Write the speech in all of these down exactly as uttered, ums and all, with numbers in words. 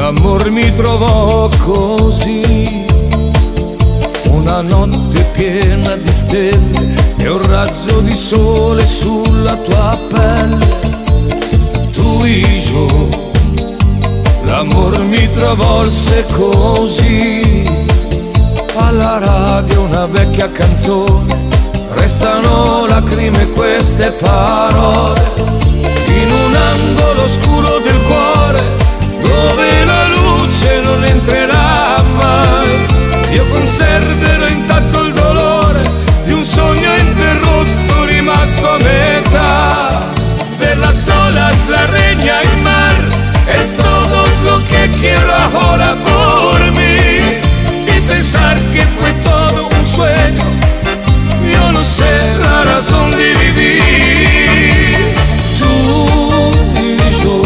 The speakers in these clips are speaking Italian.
L'amor mi trovò così, una notte piena di stelle e un raggio di sole sulla tua pelle. Tu e io, l'amor mi travolse così. Alla radio una vecchia canzone, restano lacrime queste parole. In un angolo oscuro del cuore, dove la luce non entrerà mai, io conserverò intatto il dolore di un sogno interrotto rimasto a metà. Ver las olas, la reña y mar, es todo lo que quiero ahora por mí. Y pensar que fue todo un sueño, yo no sé la razón de vivir. Tú y yo,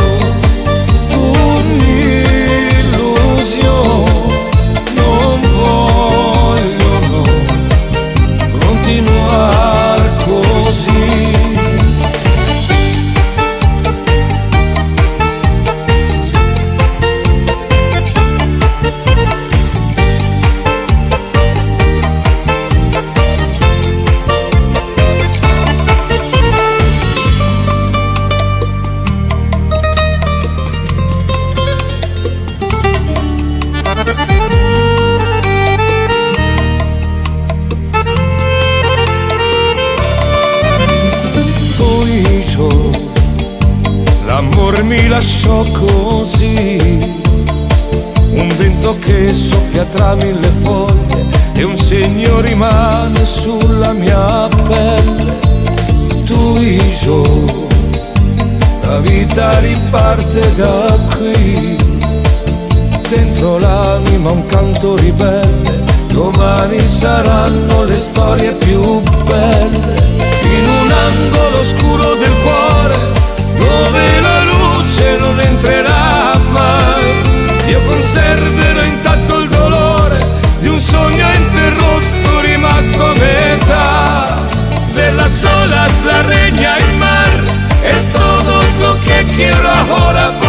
un'illusione, non voglio no, continuare così. L'amor mi lasciò così, un vento che soffia tra mille foglie e un segno rimane sulla mia pelle. Tu e io, la vita riparte da qui, dentro l'anima un canto ribelle, domani saranno le storie più belle. In un angolo oscuro del cuore, dove la luce non entrerà mai, io conserverò intatto il dolore di un sogno interrotto rimasto a metà. Ver las olas, la reña y mar, es todo lo que quiero ahora.